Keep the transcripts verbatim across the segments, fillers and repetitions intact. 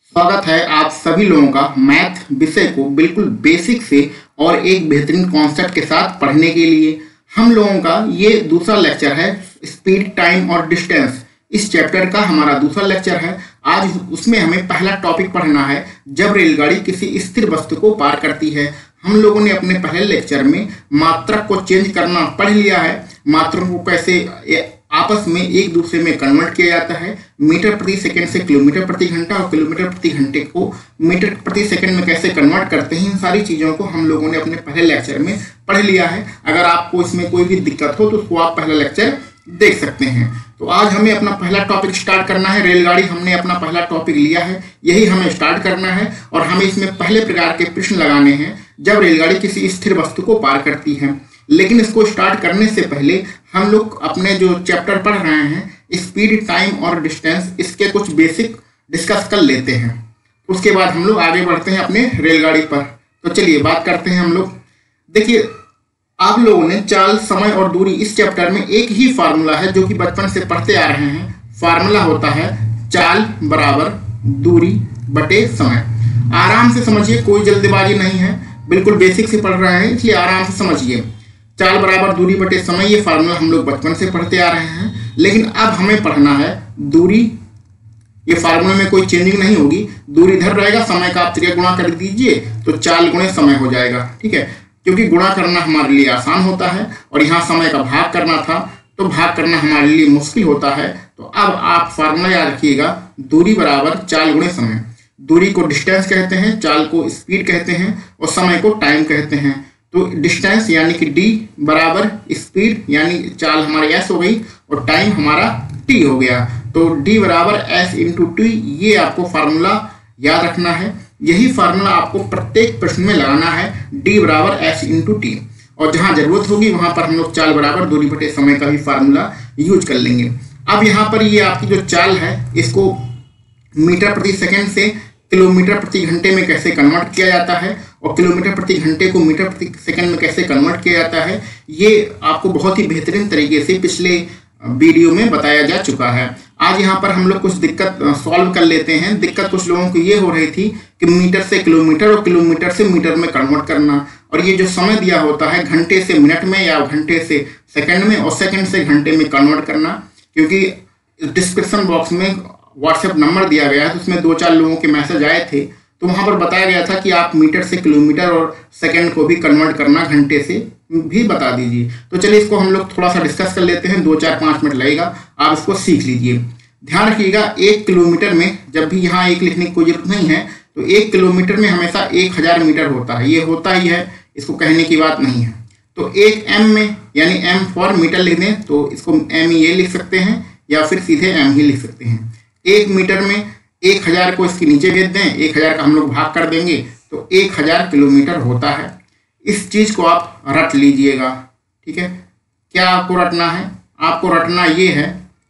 स्वागत है आप सभी लोगों का मैथ विषय को बिल्कुल बेसिक से और एक बेहतरीन कॉन्सेप्ट के साथ पढ़ने के लिए। हम लोगों का ये दूसरा लेक्चर है, स्पीड, टाइम और डिस्टेंस। इस चैप्टर का हमारा दूसरा लेक्चर है। आज उसमें हमें पहला टॉपिक पढ़ना है, जब रेलगाड़ी किसी स्थिर वस्तु को पार करती है। हम लोगों ने अपने पहले लेक्चर में मात्रक को चेंज करना पढ़ लिया है। मात्रक को कैसे आपस में एक दूसरे में कन्वर्ट किया जाता है, मीटर प्रति सेकंड से किलोमीटर प्रति घंटा और किलोमीटर प्रति घंटे को मीटर प्रति सेकंड में कैसे कन्वर्ट करते हैं। इन सारी चीज़ों को हम लोगों ने अपने पहले लेक्चर में पढ़ लिया है। अगर आपको इसमें कोई भी दिक्कत हो तो उसको आप पहला लेक्चर देख सकते हैं। तो आज हमें अपना पहला टॉपिक स्टार्ट करना है। रेलगाड़ी हमने अपना पहला टॉपिक लिया है, यही हमें स्टार्ट करना है और हमें इसमें पहले प्रकार के प्रश्न लगाने हैं, जब रेलगाड़ी किसी स्थिर वस्तु को पार करती है। लेकिन इसको स्टार्ट करने से पहले हम लोग अपने जो चैप्टर पढ़ रहे हैं, स्पीड, टाइम और डिस्टेंस, इसके कुछ बेसिक डिस्कस कर लेते हैं। उसके बाद हम लोग आगे बढ़ते हैं अपने रेलगाड़ी पर। तो चलिए बात करते हैं हम लोग। देखिए, आप लोगों ने चाल, समय और दूरी, इस चैप्टर में एक ही फार्मूला है जो कि बचपन से पढ़ते आ रहे हैं। फार्मूला होता है चाल बराबर दूरी बटे समय। आराम से समझिए, कोई जल्दबाजी नहीं है, बिल्कुल बेसिक से पढ़ रहे हैं, इसलिए आराम से समझिए। चाल बराबर दूरी बटे समय, ये फार्मूला हम लोग बचपन से पढ़ते आ रहे हैं। लेकिन अब हमें पढ़ना है दूरी। ये फार्मूले में कोई चेंजिंग नहीं होगी, दूरी इधर रहेगा, समय का आप त्रिया गुणा कर दीजिए तो चाल गुणे समय हो जाएगा। ठीक है, क्योंकि गुणा करना हमारे लिए आसान होता है और यहाँ समय का भाग करना था तो भाग करना हमारे लिए मुश्किल होता है। तो अब आप फार्मूला याद रखिएगा, दूरी बराबर चाल गुणे समय। दूरी को डिस्टेंस कहते हैं, चाल को स्पीड कहते हैं और समय को टाइम कहते हैं। तो डिस्टेंस यानी कि d बराबर स्पीड यानी चाल हमारी s हो गई और टाइम हमारा t हो गया। तो d बराबर s इंटू टी, ये आपको फार्मूला याद रखना है। यही फार्मूला आपको प्रत्येक प्रश्न में लगाना है, d बराबर s इंटू टी। और जहां जरूरत होगी वहां पर हम लोग चाल बराबर दूरी बटे समय का भी फार्मूला यूज कर लेंगे। अब यहाँ पर ये आपकी जो चाल है, इसको मीटर प्रति सेकेंड से किलोमीटर प्रति घंटे में कैसे कन्वर्ट किया जाता है और किलोमीटर प्रति घंटे को मीटर प्रति सेकंड में कैसे कन्वर्ट किया जाता है, ये आपको बहुत ही बेहतरीन तरीके से पिछले वीडियो में बताया जा चुका है। आज यहाँ पर हम लोग कुछ दिक्कत सॉल्व कर लेते हैं। दिक्कत कुछ लोगों को ये हो रही थी कि मीटर से किलोमीटर और किलोमीटर से मीटर में कन्वर्ट करना, और ये जो समय दिया होता है घंटे से मिनट में या घंटे से सेकेंड में और सेकेंड से घंटे में कन्वर्ट करना। क्योंकि डिस्क्रिप्शन बॉक्स में व्हाट्सएप नंबर दिया गया है, तो उसमें दो चार लोगों के मैसेज आए थे, तो वहां पर बताया गया था कि आप मीटर से किलोमीटर और सेकंड को भी कन्वर्ट करना घंटे से भी बता दीजिए। तो चलिए इसको हम लोग थोड़ा सा डिस्कस कर लेते हैं, दो चार पाँच मिनट लगेगा, आप इसको सीख लीजिए। ध्यान रखिएगा, एक किलोमीटर में जब भी यहाँ एक लिखने की कोई जरूरत नहीं है, तो एक किलोमीटर में हमेशा एक हजार मीटर होता है, ये होता ही है, इसको कहने की बात नहीं है। तो एक एम में यानी एम फॉर मीटर लिख दें तो इसको एम ये लिख सकते हैं या फिर सीधे एम ही लिख सकते हैं। एक मीटर में एक हजार को इसके नीचे भेज दें, एक हजार का हम लोग भाग कर देंगे तो एक हजार किलोमीटर होता है। इस चीज को आप रट लीजिएगा। ठीक है, क्या आपको रटना है? आपको रटना ये है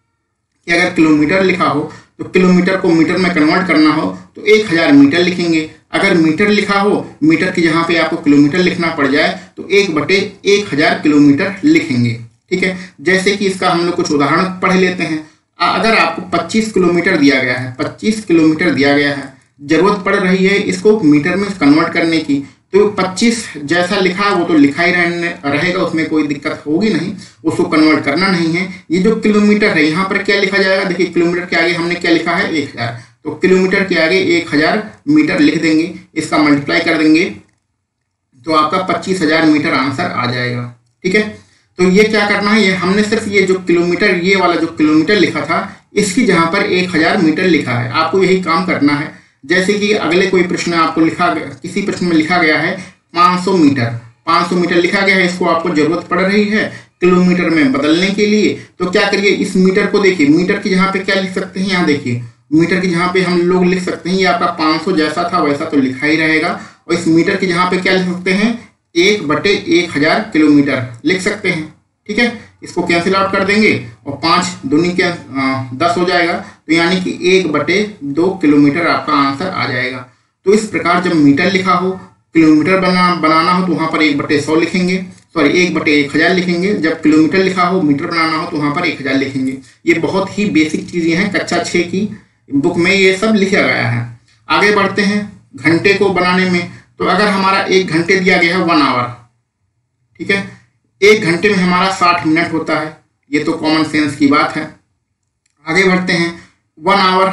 कि अगर किलोमीटर लिखा हो तो किलोमीटर को मीटर में कन्वर्ट करना हो तो एक हजार मीटर लिखेंगे। अगर मीटर लिखा हो, मीटर की जहाँ पे आपको किलोमीटर लिखना पड़ जाए तो एक बटे एक हजार किलोमीटर लिखेंगे। ठीक है, जैसे कि इसका हम लोग कुछ उदाहरण पढ़ लेते हैं। अगर आपको पच्चीस किलोमीटर दिया गया है, पच्चीस किलोमीटर दिया गया है, जरूरत पड़ रही है इसको मीटर में कन्वर्ट करने की, तो पच्चीस जैसा लिखा है वो तो लिखा ही रहेगा, उसमें कोई दिक्कत होगी नहीं, उसको कन्वर्ट करना नहीं है। ये जो किलोमीटर है, यहाँ पर क्या लिखा जाएगा? देखिए, किलोमीटर के आगे हमने क्या लिखा है? एक हजार। तो किलोमीटर के आगे एक हजार मीटर लिख देंगे, इसका मल्टीप्लाई कर देंगे तो आपका पच्चीस हजार मीटर आंसर आ जाएगा। ठीक है, तो ये क्या करना है, ये हमने सिर्फ ये जो किलोमीटर, ये वाला जो किलोमीटर लिखा था, इसकी जहां पर एक हजार मीटर लिखा है, आपको यही काम करना है। जैसे कि अगले कोई प्रश्न आपको लिखा, किसी प्रश्न में लिखा गया है पाँच सौ मीटर, पाँच सौ मीटर लिखा गया है, इसको आपको जरूरत पड़ रही है किलोमीटर में बदलने के लिए। तो क्या करिए, इस मीटर को देखिए, मीटर की जहाँ पे क्या लिख सकते हैं, यहाँ देखिए, मीटर की जहाँ पे हम लोग लिख सकते हैं, ये आपका पाँच सौ जैसा था वैसा तो लिखा ही रहेगा। और इस मीटर की जहाँ पे क्या लिख सकते हैं, एक बटे एक हजार किलोमीटर लिख सकते हैं। ठीक है, इसको कैंसिल आउट कर देंगे और पाँच दूनी के दस हो जाएगा, तो यानी कि एक बटे दो किलोमीटर आपका आंसर आ जाएगा। तो इस प्रकार जब मीटर लिखा हो, किलोमीटर बना बनाना हो तो वहाँ पर एक बटे सौ लिखेंगे, सॉरी एक बटे एक हजार लिखेंगे। जब किलोमीटर लिखा हो, मीटर बनाना हो तो वहाँ पर एक हजार लिखेंगे। ये बहुत ही बेसिक चीज़ें हैं, कक्षा छः की बुक में ये सब लिखा गया है। आगे बढ़ते हैं घंटे को बनाने में। तो अगर हमारा एक घंटे दिया गया है वन आवर, ठीक है, एक घंटे में हमारा साठ मिनट होता है, ये तो कॉमन सेंस की बात है। आगे बढ़ते हैं वन आवर,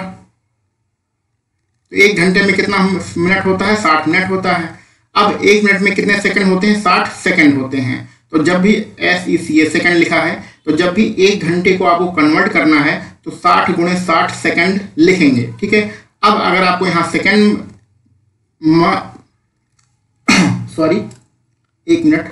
तो एक घंटे में कितना मिनट होता है, साठ मिनट होता है। अब एक मिनट में कितने सेकंड होते हैं, साठ सेकंड होते हैं। तो जब भी एस ई सी ए सेकंड लिखा है, तो जब भी एक घंटे को आपको कन्वर्ट करना है तो साठ गुणे साठ सेकंड लिखेंगे, ठीक है। अब अगर आपको यहाँ सेकंड सॉरी एक मिनट,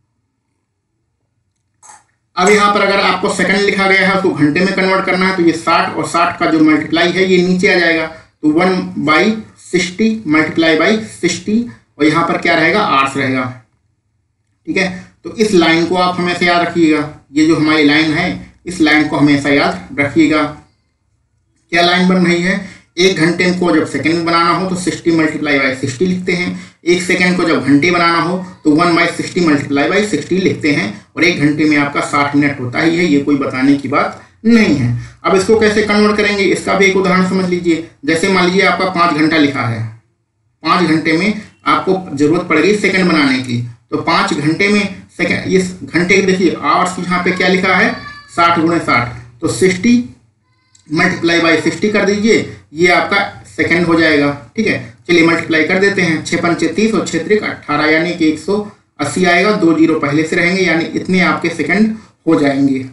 अब यहाँ पर अगर आपको सेकंड लिखा गया है तो घंटे में कन्वर्ट करना है, तो ये साठ और साठ का जो मल्टीप्लाई है ये नीचे आ जाएगा, तो one by sixty multiply by sixty, और यहाँ पर क्या रहेगा, आर्स रहेगा, ठीक है। तो इस लाइन को आप हमेशा याद रखिएगा, ये जो हमारी लाइन है इस लाइन को हमेशा याद रखिएगा। क्या लाइन बन रही है, एक घंटे को जब सेकंड में बनाना हो तो सिक्सटी मल्टीप्लाई बाई सिक्सटी लिखते हैं, एक सेकंड को जब घंटे बनाना हो तो one by sixty multiply by sixty लिखते हैं, और एक घंटे में आपका साठ मिनट होता ही है, ये कोई बताने की बात नहीं है। अब इसको कैसे कन्वर्ट करेंगे, इसका भी एक उदाहरण समझ लीजिए। जैसे मान लीजिए आपका पाँच घंटा लिखा है, पाँच घंटे में आपको जरूरत पड़ेगी सेकंड बनाने की, तो पाँच घंटे में सेकंड, इस घंटे के देखिए आवर्स यहाँ पे क्या लिखा है, साठ गुणे साठ, तो सिक्सटी मल्टीप्लाई बाई सिक्सटी कर दीजिए, ये आपका सेकंड हो जाएगा, ठीक है। चलिए मल्टीप्लाई कर देते हैं, छः पंचे तीस और छः त्रिक अट्ठारह, यानी कि एक सौ अस्सी आएगा, दो जीरो पहले से रहेंगे, यानी इतने आपके सेकंड हो जाएंगे।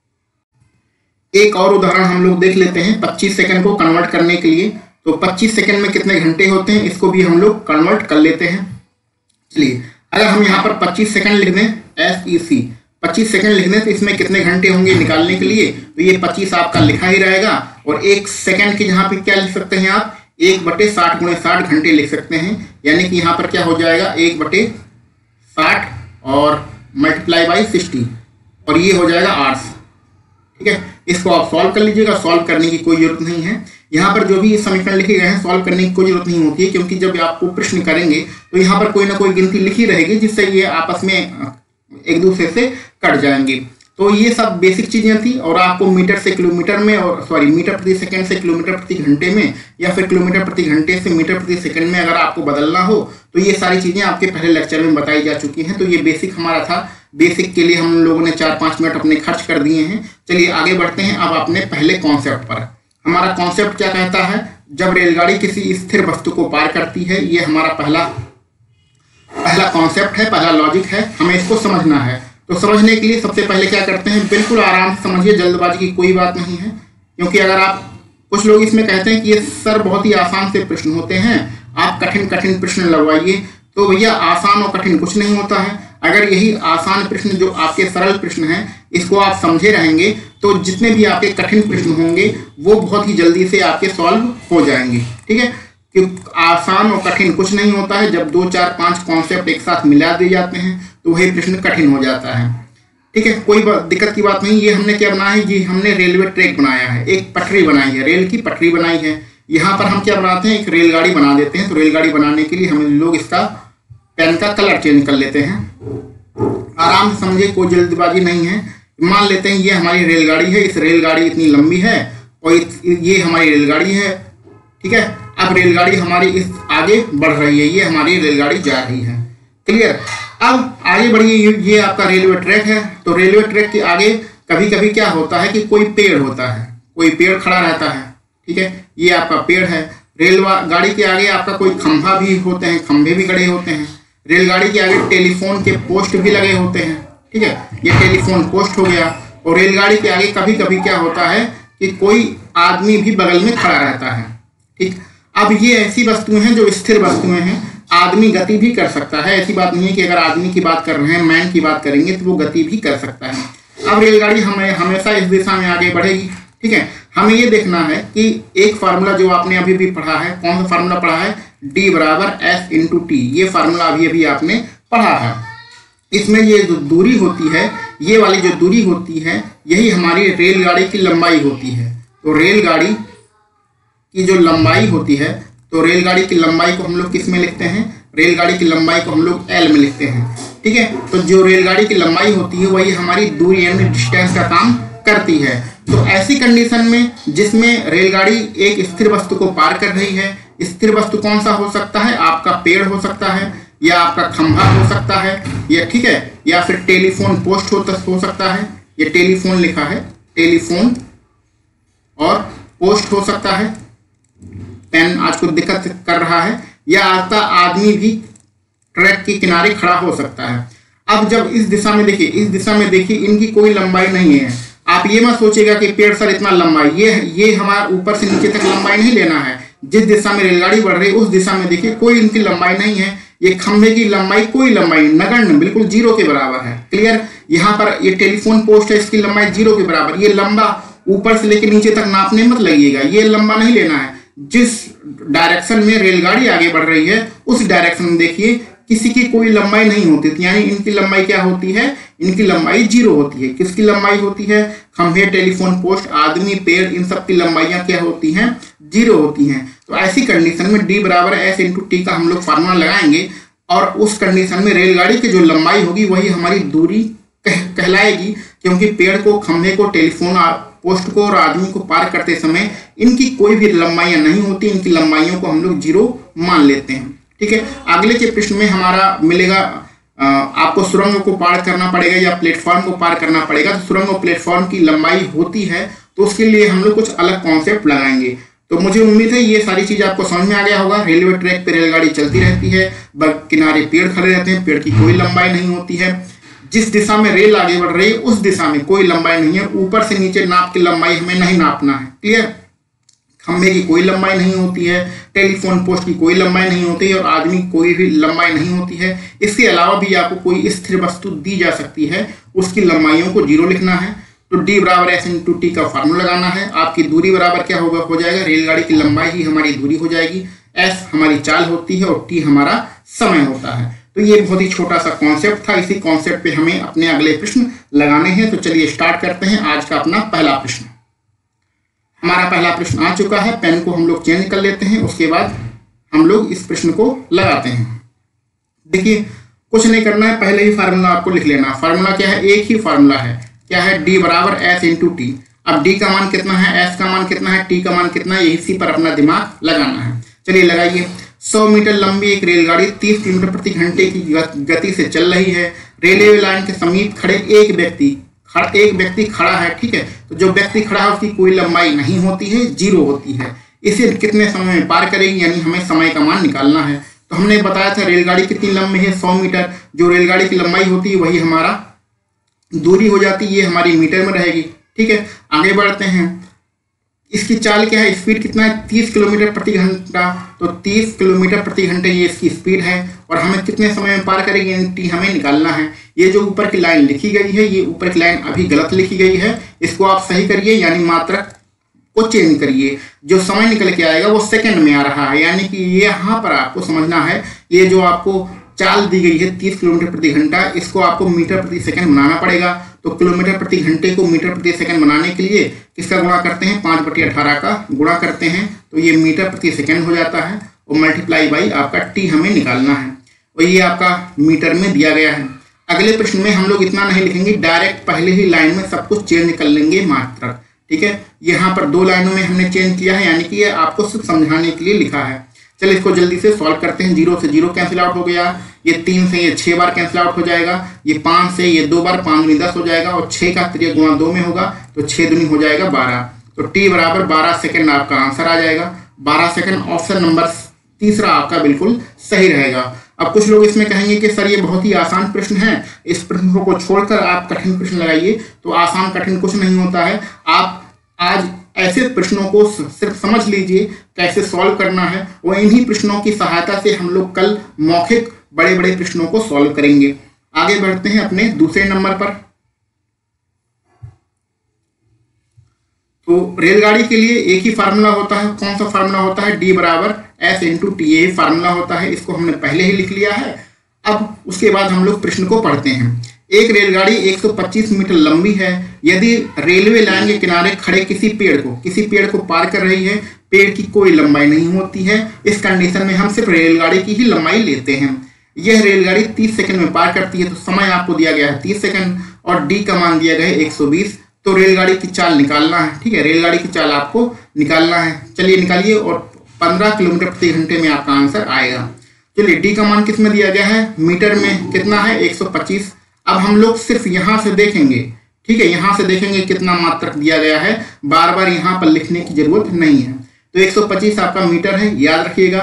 एक और उदाहरण हम लोग देख लेते हैं पच्चीस सेकंड को कन्वर्ट करने के लिए। तो पच्चीस सेकंड में कितने घंटे होते हैं, इसको भी हम लोग कन्वर्ट कर लेते हैं। चलिए अगर हम यहाँ पर पच्चीस सेकंड लिख दें, एस ई सी पच्चीस सेकंड लिख दें, तो इसमें कितने घंटे होंगे निकालने के लिए, तो ये पच्चीस आपका लिखा ही रहेगा, और एक सेकंड के यहाँ पे क्या लिख सकते हैं आप, एक बटे साठ गुणे साठ घंटे लिख सकते हैं, यानी कि यहाँ पर क्या हो जाएगा, एक बटे साठ और मल्टीप्लाई बाई सिक्सटी, और ये हो जाएगा आर्स, ठीक है। इसको आप सॉल्व कर लीजिएगा, सॉल्व करने की कोई जरूरत नहीं है। यहाँ पर जो भी समीकरण लिखे गए हैं सॉल्व करने की कोई जरूरत नहीं होती है, क्योंकि जब आपको प्रश्न करेंगे तो यहाँ पर कोई ना कोई गिनती लिखी रहेगी, जिससे ये आपस में एक दूसरे से कट जाएंगे। तो ये सब बेसिक चीजें थी, और आपको मीटर से किलोमीटर में, और सॉरी मीटर प्रति सेकंड से किलोमीटर प्रति घंटे में, या फिर किलोमीटर प्रति घंटे से मीटर प्रति सेकंड में अगर आपको बदलना हो तो ये सारी चीजें आपके पहले लेक्चर में बताई जा चुकी हैं। तो ये बेसिक हमारा था, बेसिक के लिए हम लोगों ने चार पाँच मिनट अपने खर्च कर दिए हैं। चलिए आगे बढ़ते हैं अब अपने पहले कॉन्सेप्ट पर। हमारा कॉन्सेप्ट क्या कहता है, जब रेलगाड़ी किसी स्थिर वस्तु को पार करती है, ये हमारा पहला पहला कॉन्सेप्ट है, पहला लॉजिक है, हमें इसको समझना है। तो समझने के लिए सबसे पहले क्या करते हैं, बिल्कुल आराम से समझिए, जल्दबाजी की कोई बात नहीं है। क्योंकि अगर आप, कुछ लोग इसमें कहते हैं कि ये सर बहुत ही आसान से प्रश्न होते हैं, आप कठिन कठिन प्रश्न लगवाइए, तो भैया आसान और कठिन कुछ नहीं होता है। अगर यही आसान प्रश्न जो आपके सरल प्रश्न हैं इसको आप समझे रहेंगे, तो जितने भी आपके कठिन प्रश्न होंगे वो बहुत ही जल्दी से आपके सॉल्व हो जाएंगे, ठीक है। क्योंकि आसान और कठिन कुछ नहीं होता है, जब दो चार पांच कॉन्सेप्ट एक साथ मिला दिए जाते हैं तो वही प्रश्न कठिन हो जाता है, ठीक है। कोई दिक्कत की बात नहीं। ये हमने क्या बनाया है जी, हमने रेलवे ट्रैक बनाया है, एक पटरी बनाई है, रेल की पटरी बनाई है। यहाँ पर हम क्या बनाते हैं, एक रेलगाड़ी बना देते हैं। तो रेलगाड़ी बनाने के लिए हम लोग इसका पेन का कलर चेंज कर लेते हैं। आराम से समझिए, कोई जल्दबाजी नहीं है। मान लेते हैं ये हमारी रेलगाड़ी है, इस रेलगाड़ी इतनी लंबी है और ये हमारी रेलगाड़ी है, ठीक है। अब रेलगाड़ी हमारी इस आगे बढ़ रही है, ये हमारी रेलगाड़ी जा रही है, क्लियर। अब आगे बढ़िए, ये आपका रेलवे ट्रैक है। तो रेलवे ट्रैक के आगे कभी कभी क्या होता है कि कोई पेड़ होता है, कोई पेड़ खड़ा रहता है, ठीक है। ये आपका पेड़ है। रेलगाड़ी के आगे आपका कोई खंभा भी होते हैं, खंभे भी खड़े होते हैं। रेलगाड़ी के आगे टेलीफोन के पोस्ट भी लगे होते हैं, ठीक है। ये टेलीफोन पोस्ट हो गया। और रेलगाड़ी के आगे कभी कभी क्या होता है कि कोई आदमी भी बगल में खड़ा रहता है, ठीक। अब ये ऐसी वस्तुएं हैं जो स्थिर वस्तुएं हैं, आदमी गति भी कर सकता है। ऐसी बात नहीं है कि अगर आदमी की बात कर रहे हैं, मैन की बात करेंगे तो वो गति भी कर सकता है। अब रेलगाड़ी हमें हमेशा इस दिशा में आगे बढ़ेगी, ठीक है। हमें ये देखना है कि एक फार्मूला जो आपने अभी भी पढ़ा है, कौन सा फार्मूला पढ़ा है, डी बराबर एस इंटू टी। ये फार्मूला अभी अभी आपने पढ़ा है। इसमें ये जो दूरी होती है, ये वाली जो दूरी होती है, यही हमारी रेलगाड़ी की लंबाई होती है। तो रेलगाड़ी की जो लंबाई होती है, तो रेलगाड़ी की लंबाई को हम लोग किस में लिखते हैं, रेलगाड़ी की लंबाई को हम लोग एल में लिखते हैं, ठीक है। तो जो रेलगाड़ी की लंबाई होती है वही हमारी दूरी यानी डिस्टेंस का काम करती है। तो ऐसी कंडीशन में जिसमें रेलगाड़ी एक स्थिर वस्तु को पार कर रही है, स्थिर वस्तु कौन सा हो सकता है? आपका पेड़ हो सकता है, या आपका खंभा हो सकता है, या ठीक है, या फिर टेलीफोन पोस्ट हो, हो सकता है। ये टेलीफोन लिखा है, टेलीफोन और पोस्ट हो सकता है। पेन आज को दिक्कत कर रहा है। या आपका आदमी भी ट्रैक के किनारे खड़ा हो सकता है। अब जब इस दिशा में देखिए, इस दिशा में देखिए, इनकी कोई लंबाई नहीं है। आप ये मत सोचिएगा कि पेड़ सर इतना लंबा, ये ये हमारा ऊपर से नीचे तक लंबाई नहीं लेना है। जिस दिशा में रेलगाड़ी बढ़ रही है उस दिशा में देखिए कोई इनकी लंबाई नहीं है। ये खंभे की लंबाई कोई लंबाई नगण्य, बिल्कुल जीरो के बराबर है। क्लियर? यहाँ पर ये टेलीफोन पोस्ट है, इसकी लंबाई जीरो के बराबर। ये लंबा ऊपर से लेकर नीचे तक नापने मत लगिएगा, ये लंबा नहीं लेना है। जिस डायरेक्शन में रेलगाड़ी आगे बढ़ रही है उस डायरेक्शन में देखिए किसी की कोई लंबाई नहीं होती, यानी इनकी लंबाई क्या होती है? इनकी लंबाई जीरो होती है। किसकी लंबाई होती है? खंभे, टेलीफोन पोस्ट, आदमी, पेड़, इन सब की लंबाइयां क्या होती हैं? जीरो होती हैं। तो ऐसी कंडीशन में डी बराबर एस इंटू टी का हम लोग फार्मूला लगाएंगे और उस कंडीशन में रेलगाड़ी की जो लंबाई होगी वही हमारी दूरी कह, कहलाएगी, क्योंकि पेड़ को, खंभे को, टेलीफोन पोस्ट को और आदमी को पार करते समय इनकी कोई भी लंबाइयां नहीं होती। इनकी लंबाइयों को हम लोग जीरो मान लेते हैं। ठीक है, अगले के प्रश्न में हमारा मिलेगा आपको सुरंग को पार करना पड़ेगा या प्लेटफॉर्म को पार करना पड़ेगा। तो सुरंग और प्लेटफॉर्म की लंबाई होती है तो उसके लिए हम लोग कुछ अलग कॉन्सेप्ट लगाएंगे। तो मुझे उम्मीद है ये सारी चीज आपको समझ में आ गया होगा। रेलवे ट्रैक पे रेलगाड़ी चलती रहती है, किनारे पेड़ खड़े रहते हैं, पेड़ की कोई लंबाई नहीं होती है। जिस दिशा में रेल आगे बढ़ रही है उस दिशा में कोई लंबाई नहीं है। ऊपर से नीचे नाप की लंबाई हमें नहीं नापना है। क्लियर? खंभे की कोई लंबाई नहीं होती है, टेलीफोन पोस्ट की कोई लंबाई नहीं होती है और आदमी की कोई भी लंबाई नहीं होती है। इसके अलावा भी आपको कोई स्थिर वस्तु दी जा सकती है, उसकी लंबाइयों को जीरो लिखना है। तो डी बराबर एस इंटू टी का फार्मूला लगाना है। आपकी दूरी बराबर क्या होगा? हो जाएगा रेलगाड़ी की लंबाई ही हमारी दूरी हो जाएगी। एस हमारी चाल होती है और टी हमारा समय होता है। तो ये बहुत ही छोटा सा कॉन्सेप्ट था। इसी कॉन्सेप्ट पे हमें अपने अगले प्रश्न लगाने हैं। तो चलिए स्टार्ट करते हैं आज का अपना पहला प्रश्न। हमारा पहला प्रश्न आ चुका है। पेन को हम लोग चेंज कर लेते हैं, उसके बाद हम लोग इस प्रश्न को लगाते हैं। देखिए, कुछ नहीं करना है, पहले ही फार्मूला आपको लिख लेना। फार्मूला क्या है? एक ही फार्मूला है। क्या है? डी बराबर एस इंटू टी। अब डी का मान कितना है, एस का मान कितना है, टी का मान कितना है, इसी पर अपना दिमाग लगाना है। चलिए लगाइए। सौ मीटर लंबी एक रेलगाड़ी तीस किलोमीटर प्रति घंटे की गति से चल रही है। रेलवे लाइन के समीप खड़े एक व्यक्ति एक व्यक्ति खड़ा है। ठीक है, तो जो व्यक्ति खड़ा है उसकी कोई लंबाई नहीं होती है, जीरो होती है। इसे कितने समय में पार करेगी, यानी हमें समय का मान निकालना है। तो हमने बताया था रेलगाड़ी कितनी लंबी है, सौ मीटर। जो रेलगाड़ी की लंबाई होती है वही हमारा दूरी हो जाती है, ये हमारी मीटर में रहेगी। ठीक है, आगे बढ़ते हैं। इसकी चाल क्या है, स्पीड कितना है, तीस किलोमीटर प्रति घंटा। तो तीस किलोमीटर प्रति घंटे ये इसकी स्पीड है और हमें कितने समय में पार करेगी, टी हमें निकालना है। ये जो ऊपर की लाइन लिखी गई है, ये ऊपर की लाइन अभी गलत लिखी गई है, इसको आप सही करिए, यानी मात्रक को चेंज करिए। जो समय निकल के आएगा वो सेकंड में आ रहा है, यानी कि ये यहाँ पर आपको समझना है। ये जो आपको चाल दी गई है तीस किलोमीटर प्रति घंटा, इसको आपको मीटर प्रति सेकंड बनाना पड़ेगा। तो किलोमीटर प्रति घंटे को मीटर प्रति सेकंड बनाने के लिए किसका गुणा करते हैं, पाँच बटी अठारह का गुणा करते हैं, तो ये मीटर प्रति सेकंड हो जाता है और मल्टीप्लाई बाई आपका टी हमें निकालना है और ये आपका मीटर में दिया गया है। अगले प्रश्न में हम लोग इतना नहीं लिखेंगे, डायरेक्ट पहले ही लाइन में सब कुछ चेंज कर लेंगे मात्रक। ठीक है, यहाँ पर दो लाइनों में हमने चेंज किया है, यानी कि ये आपको सिर्फ समझाने के लिए लिखा है। चलिए इसको जल्दी से सॉल्व करते हैं। जीरो से जीरो कैंसिल आउट हो गया, ये तीन से ये छः बार कैंसिल आउट हो जाएगा, ये पाँच से ये दो बार, पाँच दूनी दस हो जाएगा और छः का त्रिय गुणा दो में होगा तो छः दूनी हो जाएगा बारह। तो टी बराबर बारह सेकंड आपका आंसर आ जाएगा। बारह सेकंड ऑप्शन नंबर तीसरा आपका बिल्कुल सही रहेगा। अब कुछ लोग इसमें कहेंगे कि सर ये बहुत ही आसान प्रश्न है, इस प्रश्न को छोड़कर आप कठिन प्रश्न लगाइए। तो आसान कठिन कुछ नहीं होता है। आप आज ऐसे प्रश्नों को सिर्फ समझ लीजिए कैसे सॉल्व करना है और इन्हीं प्रश्नों की सहायता से हम लोग कल मौखिक बड़े बड़े प्रश्नों को सॉल्व करेंगे। आगे बढ़ते हैं अपने दूसरे नंबर पर। तो रेलगाड़ी के लिए एक ही फार्मूला होता है। कौन सा फार्मूला होता है, डी बराबर एस इंटू टी, ये फार्मूला होता है। इसको हमने पहले ही लिख लिया है। अब उसके बाद हम लोग प्रश्न को पढ़ते हैं। एक रेलगाड़ी एक सौ पच्चीस मीटर लंबी है। यदि रेलवे लाइन के किनारे खड़े किसी पेड़ को किसी पेड़ को पार कर रही है, पेड़ की कोई लंबाई नहीं होती है। इस कंडीशन में हम सिर्फ रेलगाड़ी की ही लंबाई लेते हैं। यह रेलगाड़ी तीस सेकंड में पार करती है। तो समय आपको दिया गया है तीस सेकंड और डी का मान दिया गया है एक सौ बीस। तो रेलगाड़ी की चाल निकालना है। ठीक है, रेलगाड़ी की चाल आपको निकालना है। चलिए निकालिए और पंद्रह किलोमीटर प्रति घंटे में आपका आंसर आएगा। चलिए डी का मान किस में दिया गया है, मीटर में कितना है एक सौ पच्चीस। अब हम लोग सिर्फ यहाँ से देखेंगे, ठीक है, यहाँ से देखेंगे कितना मात्रक दिया गया है, बार बार यहाँ पर लिखने की जरूरत नहीं है। तो एक सौ पच्चीस आपका मीटर है, याद रखिएगा।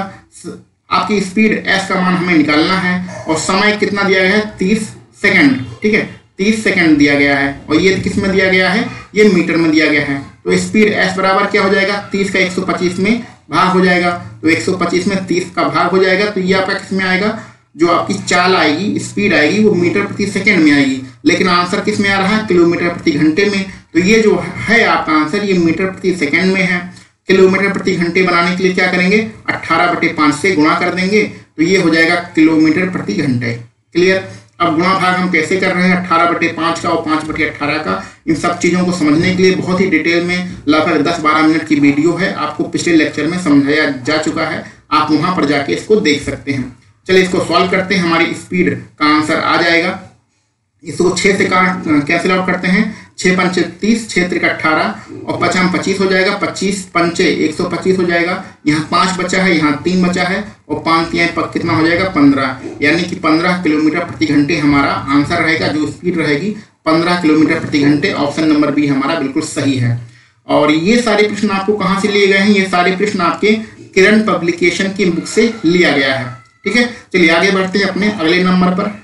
आपकी स्पीड एस का मान हमें निकालना है और समय कितना दिया गया है तीस सेकंड, ठीक है, तीस सेकंड दिया गया है और ये किस में दिया गया है, ये मीटर में दिया गया है। तो स्पीड एस बराबर क्या हो जाएगा, तीस का एक सौ पच्चीस में भाग हो जाएगा, तो एक सौ पच्चीस में तीस का भाग हो जाएगा, तो ये आपका किस में आएगा, जो आपकी चाल आएगी, स्पीड आएगी, वो मीटर प्रति सेकंड में आएगी, लेकिन आंसर किस में आ रहा है, किलोमीटर प्रति घंटे में। तो ये जो है आपका आंसर ये मीटर प्रति सेकंड में है। किलोमीटर प्रति घंटे बनाने के लिए क्या करेंगे, अट्ठारह बटे पाँच से गुणा कर देंगे, तो ये हो जाएगा किलोमीटर प्रति घंटे। क्लियर। अब गुणा भाग हम कैसे कर रहे हैं, अट्ठारह बटे पाँच का और पाँच बटे अट्ठारह का, इन सब चीज़ों को समझने के लिए बहुत ही डिटेल में लगभग दस बारह मिनट की वीडियो है, आपको पिछले लेक्चर में समझाया जा चुका है, आप वहाँ पर जाके इसको देख सकते हैं। चलिए इसको सॉल्व करते हैं, हमारी स्पीड का आंसर आ जाएगा। इसको छः से कैंसिल आउट करते हैं, छः पंचे तीस, छः त्रिक अट्ठारह और पचाम पच्चीस हो जाएगा, पच्चीस पंचे एक सौ पच्चीस हो जाएगा, यहाँ पाँच बचा है, यहाँ तीन बचा है और पाँच तिहाई कितना हो जाएगा पंद्रह, यानी कि पंद्रह किलोमीटर प्रति घंटे हमारा आंसर रहेगा। जो स्पीड रहेगी पंद्रह किलोमीटर प्रति घंटे, ऑप्शन नंबर बी हमारा बिल्कुल सही है। और ये सारे प्रश्न आपको कहाँ से लिए गए हैं, ये सारे प्रश्न आपके किरण पब्लिकेशन की बुक से लिया गया है, ठीक है। चलिए आगे बढ़ते हैं अपने अगले नंबर पर।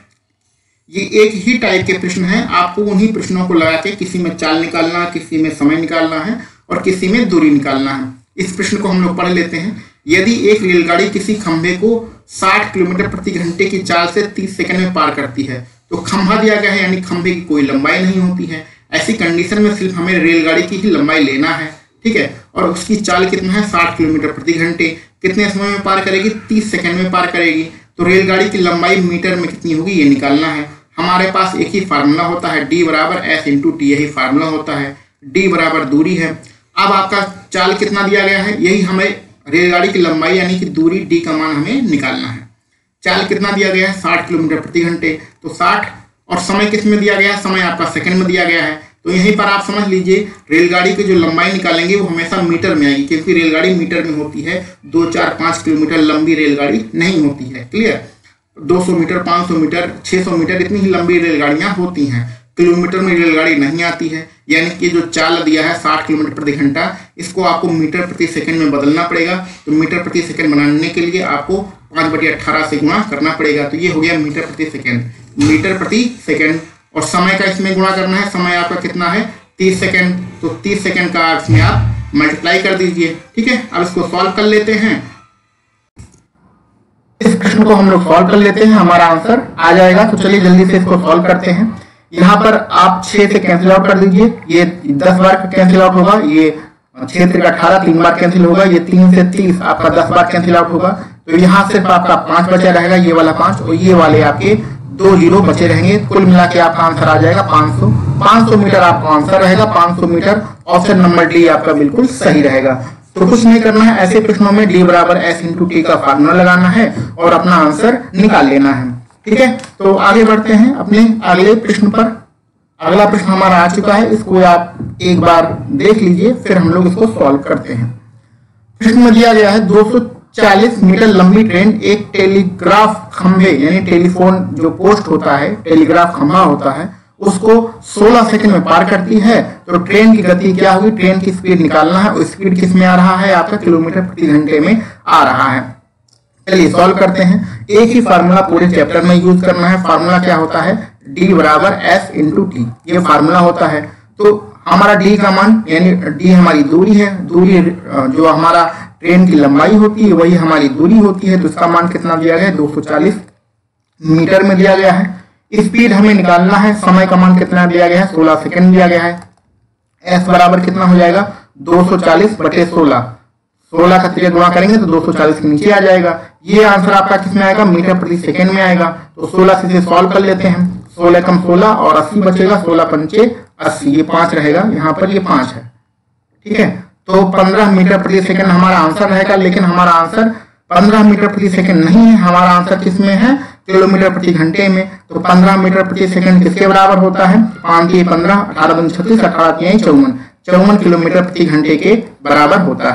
ये एक ही टाइप के प्रश्न हैं, आपको उन्हीं प्रश्नों को लगा के किसी में चाल निकालना, किसी में समय निकालना है और किसी में दूरी निकालना है। इस प्रश्न को हम लोग पढ़ लेते हैं। यदि एक रेलगाड़ी किसी खंभे को साठ किलोमीटर प्रति घंटे की चाल से तीस सेकंड में पार करती है, तो खंभा दिया गया है, यानी खंभे की कोई लंबाई नहीं होती है। ऐसी कंडीशन में सिर्फ हमें रेलगाड़ी की ही लंबाई लेना है, ठीक है, और उसकी चाल कितना है साठ किलोमीटर प्रति घंटे, कितने समय में पार करेगी, तीस सेकंड में पार करेगी। तो रेलगाड़ी की लंबाई मीटर में कितनी होगी ये निकालना है। हमारे पास एक ही फार्मूला होता है, डी बराबर एस इंटू टी, यही फार्मूला होता है। डी बराबर दूरी है। अब आपका चाल कितना दिया गया है, यही हमें रेलगाड़ी की लंबाई यानी कि दूरी डी का मान हमें निकालना है। चाल कितना दिया गया है साठ किलोमीटर प्रति घंटे, तो साठ और समय किस में दिया गया है, समय आपका सेकंड में दिया गया है। तो यहीं पर आप समझ लीजिए रेलगाड़ी की जो लंबाई निकालेंगे वो हमेशा मीटर में आएगी, क्योंकि रेलगाड़ी मीटर में होती है, दो चार पाँच किलोमीटर लंबी रेलगाड़ी नहीं होती है। क्लियर। दो सौ मीटर, पाँच सौ मीटर, छह सौ मीटर इतनी ही लंबी रेलगाड़ियां होती हैं, किलोमीटर में रेलगाड़ी नहीं आती है। यानी कि जो चाल दिया है साठ किलोमीटर प्रति घंटा, इसको आपको मीटर प्रति सेकंड में बदलना पड़ेगा। तो मीटर प्रति सेकंड बनाने के लिए आपको पाँच बटे अट्ठारह से गुणा करना पड़ेगा। तो ये हो गया मीटर प्रति सेकंड, मीटर प्रति सेकंड। और समय का इसमें गुणा करना है, समय आपका कितना है तीस सेकंड, तो तीस सेकंड का इसमें आप मल्टीप्लाई कर दीजिए, ठीक है। अब इसको सॉल्व कर लेते हैं। इस प्रश्न को हम लोग सॉल्व कर लेते हैं, हमारा आंसर आ जाएगा। तो चलिए जल्दी से इसको सॉल्व करते हैं। यहाँ पर आप छह से कैंसिल आउट कर दीजिए, ये दस बार कैंसिल आउट होगा, ये छह त्रिक अठारह तीन बार कैंसिल होगा, ये तीन से तीस आपका दस बार कैंसिल आउट होगा। तो यहाँ सिर्फ आपका पांच बचा रहेगा, ये वाला पांच और ये वाले आपके दो जीरो बचे रहेंगे। कुल मिला के आपका आंसर आ जाएगा पाँच सौ। पाँच सौ मीटर आपका आंसर रहेगा, पाँच सौ मीटर। ऑप्शन नंबर डी आपका बिल्कुल सही रहेगा। तो कुछ नहीं करना है, ऐसे प्रश्नों में डी बराबर एस इंटू टी का फार्मूला लगाना है और अपना आंसर निकाल लेना है, ठीक है। तो आगे बढ़ते हैं अपने अगले प्रश्न पर। अगला प्रश्न हमारा आ चुका है, इसको आप एक बार देख लीजिए, फिर हम लोग इसको सॉल्व करते हैं। प्रश्न में दिया गया है दो सौ चालीस मीटर लंबी ट्रेन एक टेलीग्राफ खंभे यानी टेलीफोन जो पोस्ट होता है, टेलीग्राफ खंभा होता है, उसको सोलह सेकंड में पार करती है। तो ट्रेन की गति क्या होगी, ट्रेन की स्पीड निकालना है। स्पीड किस में आ रहा है, आपका किलोमीटर प्रति घंटे में आ रहा है। चलिए सॉल्व करते हैं। एक ही फार्मूला पूरे चैप्टर में यूज करना है। फार्मूला क्या होता है, डी बराबर एस इंटू टी, ये फार्मूला होता है। तो हमारा डी का मान यानी डी हमारी दूरी है, दूरी जो हमारा ट्रेन की लंबाई होती है वही हमारी दूरी होती है। तो इसका मान कितना दिया गया है, दो सौ चालीस मीटर में दिया गया है। स्पीड हमें निकालना है, समय का मान कितना दिया गया है, सोलह सेकंड दिया गया है। एस बराबर कितना हो जाएगा, दो सौ चालीस बटे सोलह, सोलह का तीन गुणा करेंगे तो दो सौ चालीस के नीचे आ जाएगा। ये आंसर आपका किसमें आएगा, मीटर प्रति सेकंड में आएगा। तो सोलह से सॉल्व कर लेते हैं, सोलह कम सोलह और अस्सी बचेगा, सोलह पंचे अस्सी, ये पांच रहेगा, यहाँ पर ये पांच है, ठीक है। तो पंद्रह मीटर प्रति सेकंड हमारा आंसर रहेगा, लेकिन हमारा आंसर पंद्रह मीटर प्रति सेकंड नहीं है, हमारा आंसर किसमें है, किलोमीटर प्रति घंटे में। तो पंद्रह मीटर प्रति सेकंड किसके बराबर होता है, पाँच तीन पंद्रह, अठारह दूनी छत्तीस, अठारह तीन चौवन, चौवन किलोमीटर प्रति घंटे के बराबर होता है।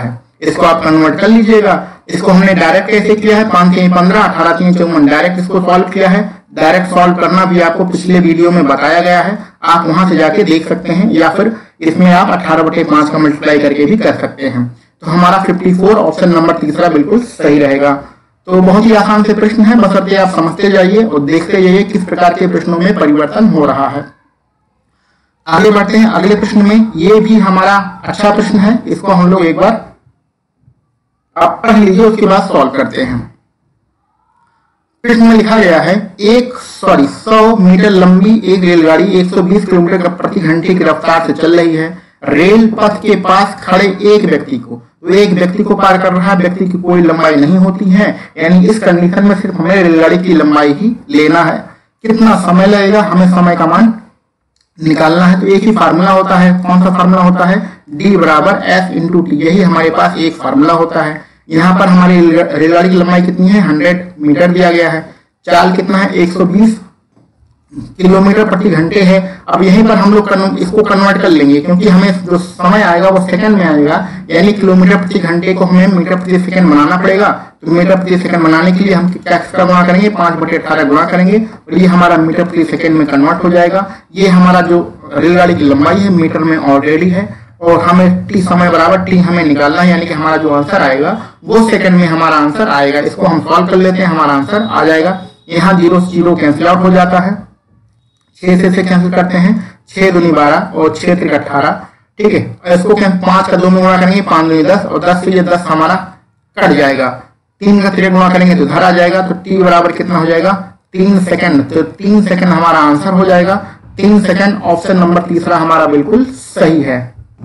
इसको आप कन्वर्ट कर लीजिएगा। इसको हमने डायरेक्ट कैसे किया है, पांच तीन पंद्रह, अठारह तीन चौवन, डायरेक्ट इसको सॉल्व किया है। डायरेक्ट सॉल्व करना भी आपको पिछले वीडियो में बताया गया है, आप वहां से जाके देख सकते हैं, या फिर इसमें आप अठारह बटे पांच का मल्टीप्लाई करके भी कर सकते हैं। तो हमारा चौवन ऑप्शन नंबर तीसरा बिल्कुल सही रहेगा। तो बहुत ही आसान से प्रश्न है, बशर्ते आप समझते जाइए और देखते जाइए किस प्रकार के प्रश्नों में परिवर्तन हो रहा है। आगे बढ़ते हैं अगले प्रश्न में। ये भी हमारा अच्छा प्रश्न है, इसको हम लोग एक बार आप पढ़ लीजिए, उसके बाद सॉल्व करते हैं। प्रश्न में लिखा गया है एक सॉरी सौ मीटर लंबी एक रेलगाड़ी एक सौ बीस किलोमीटर प्रति घंटे की रफ्तार से चल रही है। रेल पथ के पास खड़े एक व्यक्ति को, तो एक व्यक्ति को पार कर रहा है, व्यक्ति की कोई लंबाई नहीं होती है, यानी इस कंडीशन में सिर्फ हमें रेलगाड़ी की लंबाई ही लेना है। कितना समय लगेगा, हमें समय का मान निकालना है। तो एक ही फार्मूला होता है, कौन सा फार्मूला होता है, डी बराबर एफ इंटू टी, यही हमारे पास एक फार्मूला होता है। यहाँ पर हमारी रेलगाड़ी की लंबाई कितनी है, सौ मीटर दिया गया है। चाल कितना है, एक सौ बीस किलोमीटर प्रति घंटे है। अब यहीं पर हम लोग इसको कन्वर्ट कर लेंगे, क्योंकि हमें जो समय आएगा वो सेकंड में आएगा, यानी किलोमीटर प्रति घंटे को हमें मीटर प्रति सेकंड बनाना पड़ेगा। तो मीटर प्रति सेकंड बनाने के लिए हम क्या का गुणा करेंगे, पांच बटे अठारह गुणा करेंगे, और ये हमारा मीटर प्रति सेकंड में कन्वर्ट हो जाएगा। ये हमारा जो रेलगाड़ी की लंबाई है मीटर में ऑलरेडी है, और हमें टी समय बराबर टी हमें निकालना है, यानी कि हमारा जो आंसर आएगा वो सेकंड में हमारा आंसर आएगा। इसको हम सॉल्व कर लेते हैं, हमारा आंसर आ जाएगा। यहाँ जीरो जीरो कैंसिल आउट हो जाता है, छह से से कैंसिल करते हैं, छह दूनी बारह और छह त्रिक अठारह, ठीक है। इसको पांच का दो में गुणा करेंगे, पांच दूनी दस, और दस से ये दस हमारा कट जाएगा। तीन का त्रिक गुणा करेंगे तो इधर आ जाएगा, तो टी बराबर कितना हो जाएगा, तीन सेकंड। तो तीन सेकंड हमारा आंसर हो जाएगा। तीन सेकंड ऑप्शन नंबर तीसरा हमारा बिल्कुल सही है।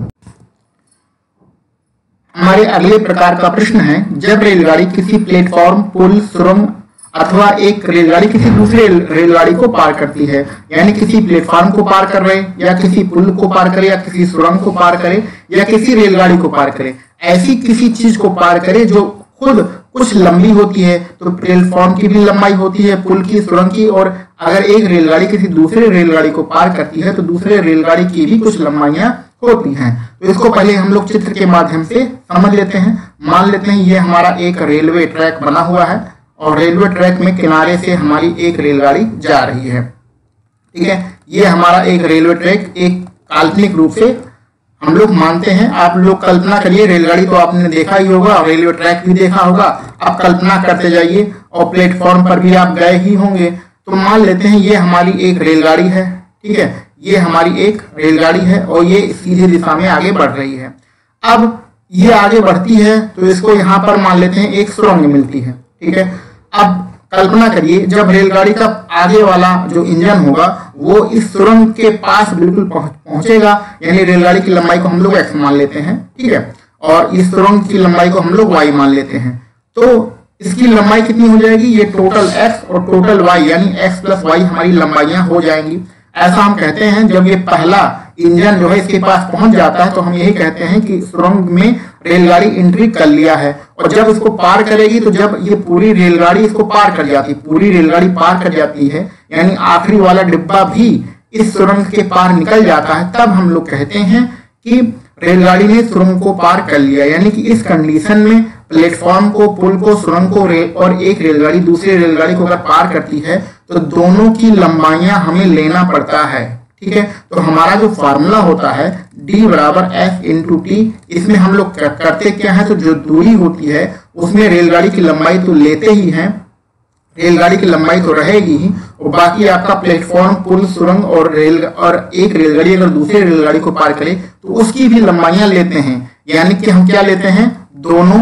हमारे अगले प्रकार का प्रश्न है, जब रेलगाड़ी किसी प्लेटफॉर्म, पुल, सुरंग अथवा एक रेलगाड़ी किसी दूसरे रेलगाड़ी को पार करती है, यानी किसी प्लेटफॉर्म को पार कर रहे, या किसी पुल को पार करे, या किसी सुरंग को पार करे, या किसी रेलगाड़ी को पार करे, ऐसी किसी चीज को पार करे जो खुद कुछ लंबी होती है। तो प्लेटफॉर्म की भी लंबाई होती है, पुल की, सुरंग की, और अगर एक रेलगाड़ी किसी दूसरे रेलगाड़ी को पार करती है तो दूसरे रेलगाड़ी की भी कुछ लंबाइयां होती हैं। तो इसको पहले हम लोग चित्र के माध्यम से समझ लेते हैं। मान लेते हैं ये हमारा एक रेलवे ट्रैक बना हुआ है, और रेलवे ट्रैक में किनारे से हमारी एक रेलगाड़ी जा रही है, ठीक है। ये हमारा एक रेलवे ट्रैक एक काल्पनिक रूप से हम लोग मानते हैं। आप लोग कल्पना करिए, रेलगाड़ी तो आपने देखा ही होगा, रेलवे ट्रैक भी देखा होगा, आप कल्पना करते जाइए, और प्लेटफॉर्म पर भी आप गए ही होंगे। तो मान लेते हैं ये हमारी एक रेलगाड़ी है, ठीक है, ये हमारी एक रेलगाड़ी है, और ये सीधी दिशा में आगे बढ़ रही है। अब ये आगे बढ़ती है तो इसको यहाँ पर मान लेते हैं एक सुरंग मिलती है, ठीक है। अब कल्पना करिए, जब रेलगाड़ी का आगे वाला जो इंजन होगा वो इस सुरंग के पास बिल्कुल पहुंचेगा, यानी रेलगाड़ी की लंबाई को हम लोग एक्स मान लेते हैं, ठीक है, और इस सुरंग की लंबाई को हम लोग वाई मान लेते हैं। तो इसकी लंबाई कितनी हो जाएगी, ये टोटल एक्स और टोटल वाई, यानी एक्स प्लस वाई हमारी लंबाइयां हो जाएंगी। ऐसा हम कहते हैं जब ये पहला इंजन जो है इसके पास पहुंच जाता है तो हम यही कहते हैं कि सुरंग में रेलगाड़ी एंट्री कर लिया है। और जब इसको पार करेगी, तो जब ये पूरी रेलगाड़ी इसको पार कर जाती है, पूरी रेलगाड़ी पार कर जाती है, यानी आखिरी वाला डिब्बा भी इस सुरंग के पार निकल जाता है, तब हम लोग कहते हैं कि रेलगाड़ी ने सुरंग को पार कर लिया। यानी कि इस कंडीशन में प्लेटफॉर्म को, पुल को, सुरंग को रेल और एक रेलगाड़ी दूसरी रेलगाड़ी को अगर पार करती है तो दोनों की लंबाइयां हमें लेना पड़ता है, ठीक है। तो हमारा जो फार्मूला होता है d बराबर एफ इंटू टी, इसमें हम लोग करते क्या है, तो जो दूरी होती है उसमें रेलगाड़ी की लंबाई तो लेते ही हैं, रेलगाड़ी की लंबाई तो रहेगी ही, और बाकी आपका प्लेटफॉर्म, पुल, सुरंग और रेल और एक रेलगाड़ी अगर दूसरी रेलगाड़ी को पार करे तो उसकी भी लंबाइयां लेते हैं। यानी कि हम क्या लेते हैं, दोनों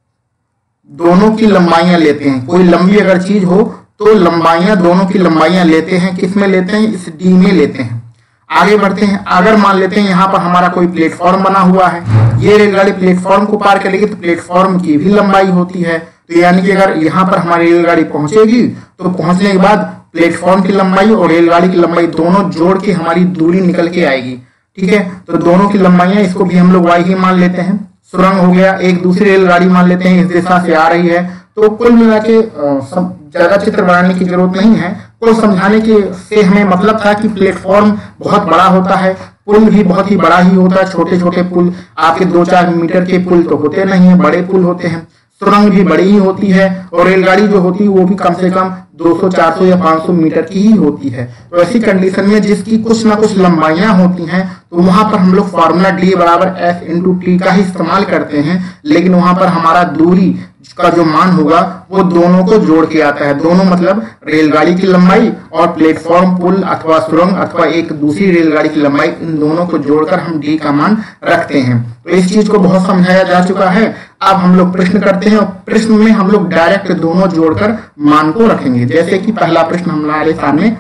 दोनों की लंबाइयां लेते हैं। कोई लंबी अगर चीज हो तो लंबाइयां, दोनों की लंबाइयां लेते हैं। किस में लेते हैं, इस डी में लेते हैं। आगे बढ़ते हैं। अगर मान लेते हैं यहाँ पर हमारा कोई प्लेटफॉर्म बना हुआ है, ये रेलगाड़ी प्लेटफॉर्म को पार करेगी तो प्लेटफॉर्म की भी लंबाई होती है। तो यानी कि अगर यहाँ पर हमारी रेलगाड़ी पहुंचेगी तो पहुंचने के बाद प्लेटफॉर्म की लंबाई और रेलगाड़ी की लंबाई दोनों जोड़ के हमारी दूरी निकल के आएगी, ठीक है। तो दोनों की लंबाइयां, इसको भी हम लोग वाई ही मान लेते हैं। सुरंग हो गया, एक दूसरी रेलगाड़ी मान लेते हैं, इस दिशा से आ रही है तो कुल मिला के ज्यादा चित्र बनाने की जरूरत नहीं है। कुल समझाने के से हमें मतलब था कि प्लेटफॉर्म बहुत बड़ा होता है, पुल भी बहुत ही बड़ा ही होता है। छोटे छोटे पुल आपके दो चार मीटर के पुल तो होते नहीं है, बड़े पुल होते हैं। सुरंग भी बड़ी ही होती है और रेलगाड़ी जो होती है वो भी कम से कम दो सौ चार सौ या पाँच सौ मीटर की ही होती है। तो ऐसी कंडीशन में जिसकी कुछ ना कुछ लंबाइयां होती हैं तो वहां पर हम लोग फॉर्मूला डी बराबर एफ इंटू टी का ही इस्तेमाल करते हैं, लेकिन वहां पर हमारा दूरी का जो मान होगा वो दोनों को जोड़ के आता है। दोनों मतलब रेलगाड़ी की लंबाई और प्लेटफॉर्म, पुल अथवा सुरंग अथवा एक दूसरी रेलगाड़ी की लंबाई, इन दोनों को जोड़कर हम डी का मान रखते हैं। तो इस चीज को बहुत समझाया जा चुका है। अब हम लोग प्रश्न करते हैं और प्रश्न में हम लोग डायरेक्ट दोनों जोड़कर मान को रखेंगे। जैसे कि पहला प्रश्न हमारे सामने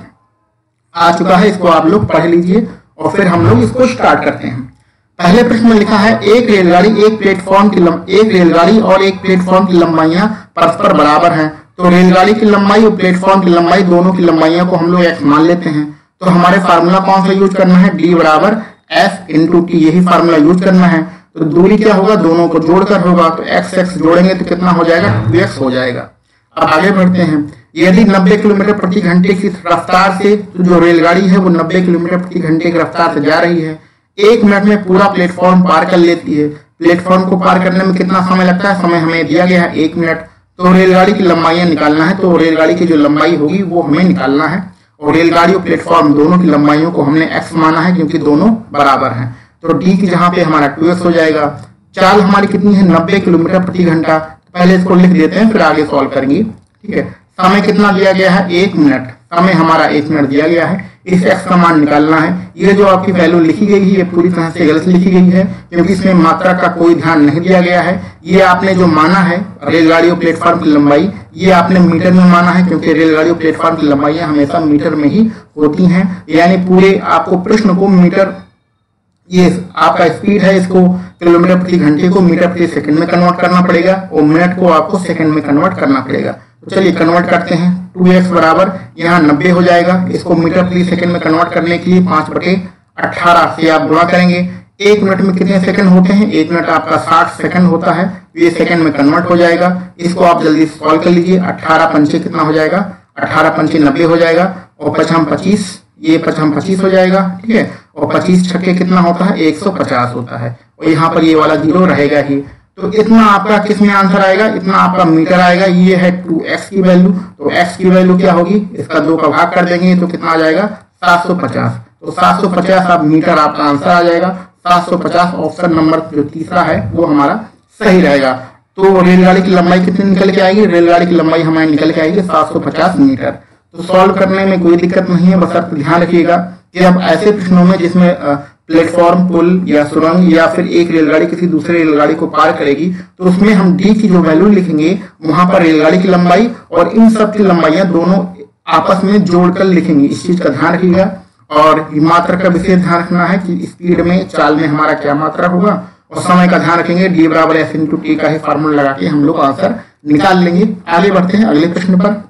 आ चुका है, इसको आप लोग पढ़ लीजिए और फिर हम लोग इसको स्टार्ट करते हैं। पहले प्रश्न में लिखा है एक रेलगाड़ी एक प्लेटफॉर्म की लंब एक रेलगाड़ी और एक प्लेटफॉर्म की लंबाइयां परस्पर बराबर हैं। तो रेलगाड़ी की लंबाई और प्लेटफॉर्म की लंबाई, दोनों की लंबाइयों को हम लोग एक्स मान लेते हैं। तो हमारे फार्मूला कौन सा यूज करना है, डी बराबर एफ इंटू टी, यही फार्मूला यूज करना है। तो दूरी क्या होगा, दोनों को जोड़कर होगा। तो एक्स एक्स जोड़ेंगे तो कितना हो जाएगा, टू एक्स हो जाएगा। अब आगे बढ़ते हैं। यदि नब्बे किलोमीटर प्रति घंटे की रफ्तार से तो जो रेलगाड़ी है वो नब्बे किलोमीटर प्रति घंटे की रफ्तार से जा रही है, एक मिनट में पूरा प्लेटफॉर्म पार कर लेती है। प्लेटफॉर्म को पार करने में कितना समय लगता है, समय हमें दिया गया है एक मिनट। तो रेलगाड़ी की लंबाइयां निकालना है, तो रेलगाड़ी की जो लंबाई होगी वो हमें निकालना है। और रेलगाड़ी और प्लेटफॉर्म दोनों की लंबाइयों को हमने एक्स माना है क्योंकि दोनों बराबर हैं। तो डी की जहां पे हमारा टू एक्स हो जाएगा। चाल हमारी कितनी है, नब्बे किलोमीटर प्रति घंटा। पहले इसको लिख देते हैं फिर आगे सॉल्व करेंगे। ठीक है, समय कितना दिया गया है, एक मिनट। समय हमारा एक मिनट दिया गया है। इस एक्स का मान निकालना है। ये जो आपकी वैल्यू लिखी गई है ये पूरी तरह से गलत लिखी गई है क्योंकि इसमें मात्रा का कोई ध्यान नहीं दिया गया है। ये आपने जो माना है रेलगाड़ी और प्लेटफॉर्म की लंबाई, ये आपने मीटर में माना है क्योंकि रेलगाड़ी और प्लेटफॉर्म की लंबाइयां हमेशा मीटर में ही होती हैं। यानी पूरे आपको प्रश्न को मीटर, ये आपका स्पीड है, इसको किलोमीटर प्रति घंटे को मीटर प्रति सेकंड में कन्वर्ट करना पड़ेगा और मिनट को आपको सेकंड में कन्वर्ट करना पड़ेगा। तो चलिए कन्वर्ट करते हैं। टू एक्स बराबर यहाँ नब्बे हो जाएगा। इसको मीटर प्रति सेकंड में कन्वर्ट करने के लिए पांच बटे अट्ठारह से आप गुणा करेंगे। एक मिनट में कितने सेकंड होते हैं, एक मिनट आपका साठ सेकंड होता है। ये सेकंड में कन्वर्ट हो जाएगा। इसको आप जल्दी सॉल्व कर लीजिए। अट्ठारह पंचे कितना हो जाएगा, अट्ठारह पंचे नब्बे हो जाएगा और पचम पच्चीस, ये पचम पच्चीस हो जाएगा। ठीक है, और पच्चीस छक्के कितना होता है, एक सौ पचास होता है और यहाँ पर ये वाला जीरो रहेगा ही। तो इतना आपका किस में आंसर आएगा, इतना आपका मीटर आएगा। ये है टू एक्स की वैल्यू। तो एक्स की वैल्यू क्या होगी, इसका दो का भाग कर देंगे तो कितना आ जाएगा, सात सौ पचास। तो सात सौ पचास आप मीटर आपका आंसर आ जाएगा। सात सौ पचास ऑप्शन नंबर जो तीसरा है वो हमारा सही रहेगा। तो रेलगाड़ी की लंबाई कितनी निकल के आएगी, रेलगाड़ी की लंबाई हमारी निकल के आएगी सात सौ पचास मीटर। तो सॉल्व करने में कोई दिक्कत नहीं है, बस आप ध्यान रखिएगा कि अब ऐसे प्रश्नों में जिसमें प्लेटफॉर्म, पुल या सुरंग या फिर एक रेलगाड़ी किसी दूसरे रेलगाड़ी को पार करेगी तो उसमें हम डी की जो वैल्यू लिखेंगे वहां पर रेलगाड़ी की लंबाई और इन सब की लंबाइयां दोनों आपस में जोड़कर लिखेंगे। इस चीज का ध्यान रखिएगा। और मात्रा का विशेष ध्यान रखना है कि स्पीड में, चाल में हमारा क्या मात्रा होगा और समय का ध्यान रखेंगे। डी बराबर एफ इंटू टी का ही फार्मूला लगा के हम लोग आंसर निकाल लेंगे। आगे बढ़ते हैं अगले प्रश्न पर।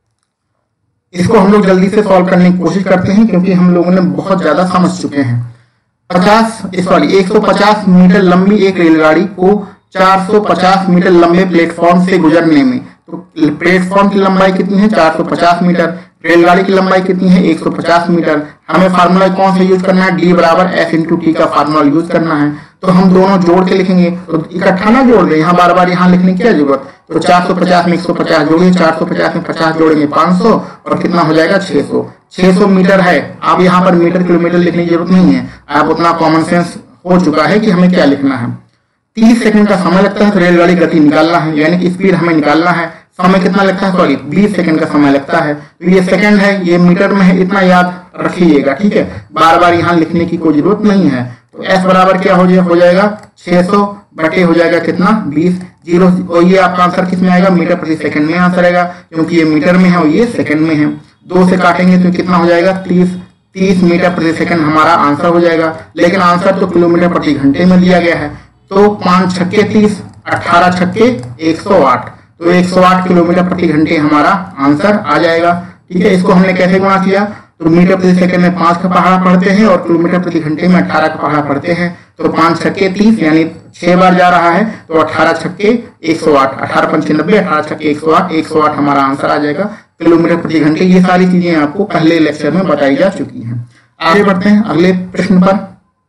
इसको हम लोग जल्दी से सॉल्व करने की कोशिश करते हैं क्योंकि हम लोगों ने बहुत ज्यादा समझ चुके हैं। पचास सॉरी एक सौ पचास मीटर लंबी एक रेलगाड़ी को चार सौ पचास मीटर लंबे प्लेटफॉर्म से गुजरने में, तो प्लेटफॉर्म की लंबाई कितनी है, चार सौ पचास मीटर। रेलगाड़ी की लंबाई कितनी है, एक सौ पचास मीटर। हमें फार्मूला कौन सा यूज करना है, डी बराबर एफ इंटू टी का फार्मूला यूज करना है। तो हम दोनों जोड़ के लिखेंगे। तो इकट्ठा ना जोड़ दें, यहाँ बार बार यहाँ लिखने की क्या जरूरत। तो चार सौ पचास में एक सौ पचास जोड़ेंगे, चार सौ पचास में पचास जोड़ेंगे पाँच सौ और कितना हो जाएगा छह सौ। छह सौ मीटर है। आप यहाँ पर मीटर किलोमीटर लिखने की जरूरत नहीं है, आप उतना कॉमन सेंस हो चुका है कि हमें क्या लिखना है। तीस सेकंड का समय लगता है तो रेलगाड़ी गति निकालना है, यानी कि स्पीड हमें निकालना है। समय कितना लगता है, सॉरी बीस सेकंड का समय लगता है। तो ये सेकंड है, ये मीटर में है, इतना याद रखिएगा। ठीक है, बार बार यहाँ लिखने की कोई जरूरत नहीं है। तो एस बराबर क्या हो जाए हो जाएगा छह सौ बटे हो जाएगा कितना बीस, जीरो। और ये आपका आंसर किस में आएगा, मीटर प्रति सेकंड में आंसर आएगा क्योंकि ये मीटर में है और ये सेकंड में है। दो से काटेंगे तो कितना हो जाएगा तीस, तीस मीटर प्रति सेकंड हमारा आंसर हो जाएगा। लेकिन आंसर तो किलोमीटर प्रति घंटे में दिया गया है। तो पांच छक्के तीस, अठारह छक्के एक सौ आठ, तो एक सौ आठ किलोमीटर प्रति घंटे हमारा आंसर आ जाएगा। ठीक है, इसको हमने कैसे गुणा किया, तो मीटर प्रति सेकंड में पांच का पहाड़ा पढ़ते हैं और किलोमीटर प्रति घंटे में अठारह का पहाड़ा पढ़ते हैं। तो पांच छक्के तीस यानी छह बार जा रहा है, तो अठारह छक्के एक सौ आठ, अठारह पंचे नब्बे, अठारह छक्के एक सौ आठ, एक सौ आठ हमारा आंसर आ जाएगा किलोमीटर प्रति घंटे। ये सारी चीजें आपको पहले लेक्चर में बताई जा चुकी हैं। आगे बढ़ते हैं अगले प्रश्न पर।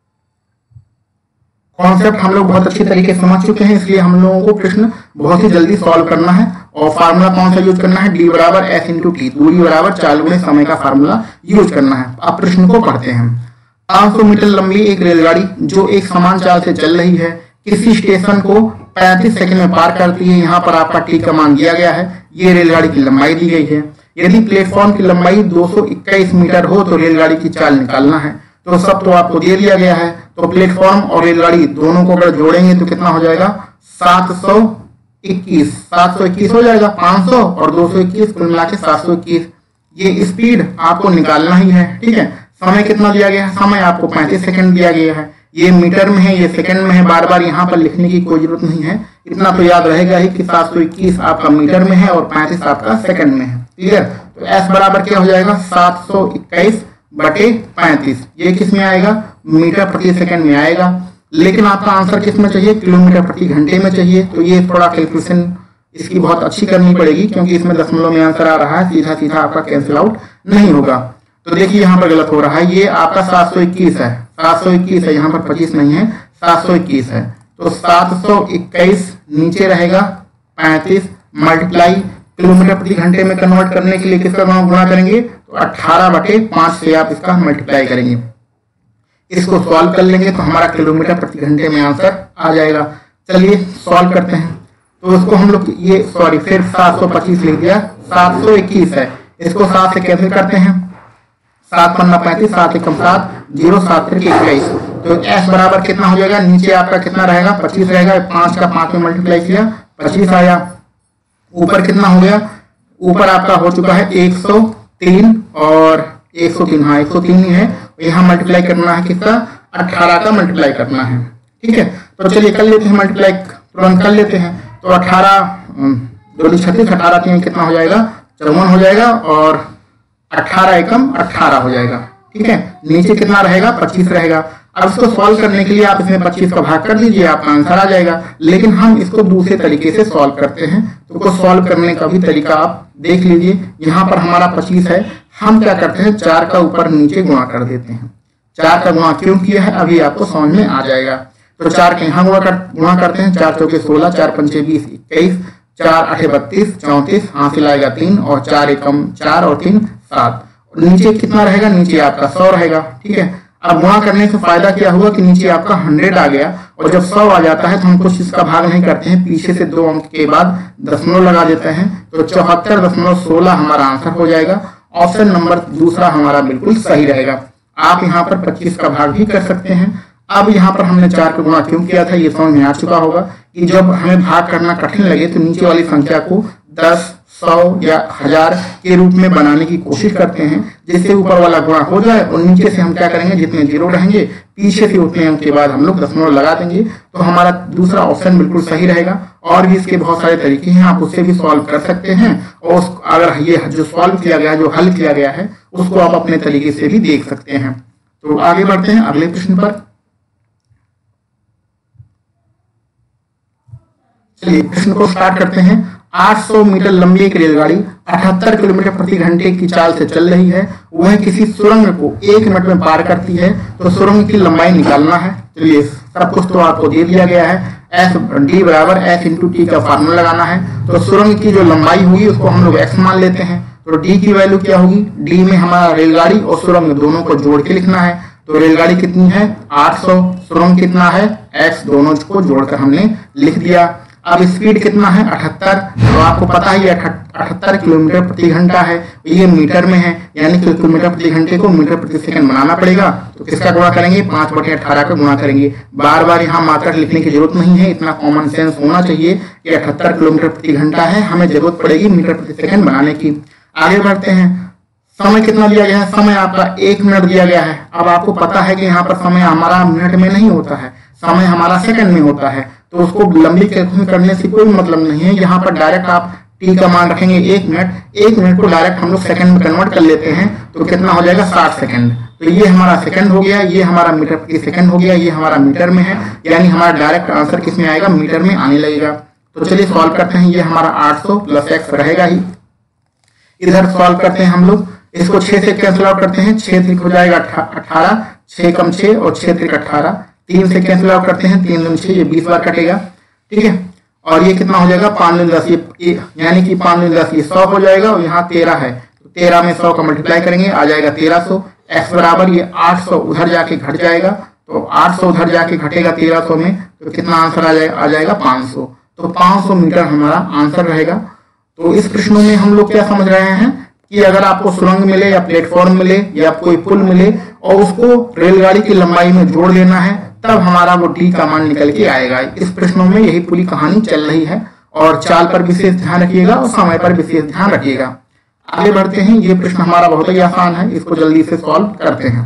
कॉन्सेप्ट हम लोग बहुत अच्छी तरीके से समझ चुके हैं, इसलिए हम लोगों को प्रश्न बहुत ही जल्दी सॉल्व करना है। और फार्मूला कौन सा यूज करना है? डी बराबर एस इंटू टी, दूरी बराबर चाल गुणे समय का फार्मूला यूज करना है। अब प्रश्न को पढ़ते हैं। पाँच सौ मीटर लंबी एक रेलगाड़ी जो एक समान चाल से चल रही है किसी स्टेशन को पैंतीस सेकंड में पार करती है। यहाँ पर आपका टी का मान दिया गया है, ये रेलगाड़ी की लंबाई दी गई है। यदि प्लेटफॉर्म की लंबाई दो सौ इक्कीस मीटर हो तो रेलगाड़ी की चाल निकालना है। तो सब तो आपको दे दिया गया है, तो प्लेटफॉर्म और रेलगाड़ी दोनों को अगर जोड़ेंगे तो कितना हो जाएगा? सात सौ इक्कीस, सात सौ इक्कीस हो जाएगा। पाँच सौ और दो सौ इक्कीस कुल मिला के सात सौ इक्कीस। ये स्पीड आपको निकालना ही है, ठीक है। समय कितना दिया गया है? समय आपको पैंतीस सेकंड दिया गया है। ये मीटर में है, ये सेकंड में है, बार बार यहाँ पर लिखने की कोई जरूरत नहीं है। इतना तो याद रहेगा ही कि सात सौ इक्कीस आपका मीटर में है और पैंतीस आपका सेकंड में है, क्लियर। तो एस बराबर क्या हो जाएगा? सात सौ इक्कीस बटे पैंतीस। ये किस में आएगा? मीटर प्रति सेकंड में आएगा। लेकिन आपका आंसर किस में चाहिए? किलोमीटर प्रति घंटे में चाहिए। तो ये थोड़ा कैलकुलेशन इसकी बहुत अच्छी करनी पड़ेगी, क्योंकि इसमें दशमलव में आंसर आ रहा है, सीधा सीधा आपका कैंसिल आउट नहीं होगा। तो देखिए यहाँ पर गलत हो रहा है, ये आपका सात सौ इक्कीस है, सात सौ इक्कीस है, यहाँ पर पच्चीस नहीं है, सात सौ इक्कीस है। तो सात सौ इक्कीस नीचे रहेगा पैंतीस मल्टीप्लाई किलोमीटर प्रति घंटे में कन्वर्ट करने के लिए किसका गुणा करेंगे? तो अठारह बटे पांच से आप इसका मल्टीप्लाई करेंगे। इसको सॉल्व कर लेंगे तो हमारा किलोमीटर प्रति घंटे में आंसर आ जाएगा। चलिए सॉल्व करते हैं। तो इसको हम लोग ये सॉरी फिर सात सौ पच्चीस लिख दिया, सात सौ इक्कीस है, इसको सात से कैंसिल करते हैं। सात पन्ना पैंतीस, सात एकम सात, जीरो सात फिर इक्कीस। तो एस बराबर कितना हो जाएगा? नीचे आपका कितना रहेगा? पच्चीस रहेगा। पांच का पांच में मल्टीप्लाई किया, पच्चीस आया। ऊपर कितना हो गया? ऊपर आपका हो चुका है एक सौ तीन और एक सौ तीन, हाँ एक सौ तीन ही है। यहाँ मल्टीप्लाई करना है किसका? अठारह का मल्टीप्लाई करना है, ठीक है। तो चलिए कर लेते हैं मल्टीप्लाई, तुरंत कर लेते हैं। तो अठारह दो छत्तीस, अठारह तीन कितना हो जाएगा? चौवन हो जाएगा और अठारह एकम अठारह हो जाएगा, ठीक है। नीचे कितना रहेगा? पच्चीस रहेगा। अब इसको सॉल्व करने के लिए आप इसमें पच्चीस का भाग कर दीजिए, आपका आंसर आ जाएगा। लेकिन हम इसको दूसरे तरीके से सॉल्व करते हैं, तो उसको सॉल्व करने का भी तरीका आप देख लीजिए। यहाँ पर हमारा पच्चीस है, हम क्या करते हैं? चार का ऊपर नीचे गुणा कर देते हैं। चार का गुणा क्यों किया है अभी आपको समझ में आ जाएगा। तो चार के यहाँ गुणा कर गुणा करते हैं, चार चौके सोलह, चार पंचे बीस, इक्कीस, चार आठे बत्तीस, चौंतीस, हासिल आएगा तीन और चार एकम चार और तीन सात। नीचे कितना रहेगा? नीचे आपका सौ रहेगा, ठीक है। अब गुणा करने से फायदा क्या हुआ कि नीचे आपका हंड्रेड आ गया, और जब सौ आ जाता है तो हम कुछ इसका भाग नहीं करते हैं, पीछे से दो अंक के बाद दशमलव लगा देते हैं। तो चौहत्तर दशमलव सोलह हमारा आंसर हो जाएगा। ऑप्शन नंबर दूसरा हमारा बिल्कुल सही रहेगा। आप यहाँ पर पच्चीस का भाग भी कर सकते हैं। अब यहाँ पर हमने चार का गुणा क्यों किया था ये समझ में आ चुका होगा कि जब हमें भाग करना कठिन लगे तो नीचे वाली संख्या को दस, सौ या हजार के रूप में बनाने की कोशिश करते हैं, जिससे ऊपर वाला गुणा हो जाए और नीचे से हम क्या करेंगे? जितने जीरो रहेंगे पीछे से उतने अंक के बाद हम लोग दशमलव लगा देंगे। तो हमारा दूसरा ऑप्शन बिल्कुल सही रहेगा। और भी इसके बहुत सारे तरीके हैं, आप उससे भी सॉल्व कर सकते हैं। और अगर ये जो सॉल्व किया गया, जो हल किया गया है, उसको आप अपने तरीके से भी देख सकते हैं। तो आगे बढ़ते हैं अगले प्रश्न पर। चलिए प्रश्न को स्टार्ट करते हैं। आठ सौ मीटर लंबी एक रेलगाड़ी अठहत्तर किलोमीटर प्रति घंटे की चाल से चल रही है। वह किसी सुरंग को एक मिनट में पार करती है, तो सुरंग की लंबाई निकालना है। चलिए सब कुछ तो आपको दे दिया गया है। एस डी बराबर एस इंटू टी का फार्मूला लगाना है। तो सुरंग की जो लंबाई होगी उसको हम लोग एक्स मान लेते हैं। तो डी की वैल्यू क्या होगी? डी में हमारा रेलगाड़ी और सुरंग दोनों को जोड़ के लिखना है। तो रेलगाड़ी कितनी है? आठ सौ, सुरंग कितना है? एक्स, दोनों को जोड़कर हमने लिख दिया। अब स्पीड कितना है? अठहत्तर। तो आपको पता ही अठहत्तर किलोमीटर प्रति घंटा है, ये मीटर में है, यानी कि किलोमीटर प्रति घंटे को मीटर प्रति सेकंड बनाना पड़ेगा। तो किसका गुणा करेंगे? पांच बटे अठारह का गुणा करेंगे। बार बार यहाँ मात्रा लिखने की जरूरत नहीं है, इतना कॉमन सेंस होना चाहिए कि अठहत्तर किलोमीटर प्रति घंटा है, हमें जरूरत पड़ेगी मीटर प्रति सेकंड बनाने की। आगे बढ़ते हैं। समय कितना दिया गया है? समय आपका एक मिनट दिया गया है। अब आपको पता है कि यहाँ पर समय हमारा मिनट में नहीं होता है, समय हमारा सेकंड में होता है। तो उसको लंबी कैलकुलेशन करने से कोई मतलब नहीं है। यहाँ पर डायरेक्ट आप टी का मान रखेंगे एक मिनट, एक मिनट को डायरेक्ट हम लोग सेकंड में कन्वर्ट कर लेते हैं तो कितना हो जाएगा साठ सेकंड। तो ये हमारा सेकंड हो गया, ये हमारा मीटर प्रति सेकंड हो गया, ये हमारा मीटर में है, यानी हमारा डायरेक्ट आंसर किस में आएगा, मीटर में आने लगेगा। तो चलिए सॉल्व करते हैं। ये हमारा आठ सौ प्लस एक्स रहेगा ही। इधर सॉल्व करते हैं हम लोग, इसको छह से कैंसिल आउट करते हैं, छह त्रिक हो जाएगा अठारह, छह कम छह और छह त्रिक अठारह, तीन से कैंसिल आउट करते हैं, तीन दूनी छह, ये बीस बार कटेगा, ठीक है। और ये कितना हो जाएगा पाँच दूनी दस, ये यानी कि पाँच दूनी दस, ये सौ हो जाएगा और यहाँ तेरह है, तो तेरह में सौ का मल्टीप्लाई करेंगे आ जाएगा तेरह सौ। एक्स बराबर ये आठ सौ उधर जाके घट जाएगा, तो आठ सौ उधर जाके घटेगा तेरह सौ में, तो कितना आंसर आ जाएगा, आ जाएगा पाँच सौ। तो पाँच सौ मीटर हमारा आंसर रहेगा। तो इस प्रश्नों में हम लोग क्या समझ रहे हैं कि अगर आपको सुरंग मिले या प्लेटफॉर्म मिले या कोई पुल मिले और उसको रेलगाड़ी की लंबाई में जोड़ लेना है, तब हमारा वो डी का मान निकल के आएगा। इस प्रश्नों में यही पूरी कहानी चल रही है। और चाल पर विशेष ध्यान रखिएगा और समय पर विशेष ध्यान रखिएगा। आगे बढ़ते हैं। ये प्रश्न हमारा बहुत ही आसान है, इसको जल्दी से सॉल्व करते हैं।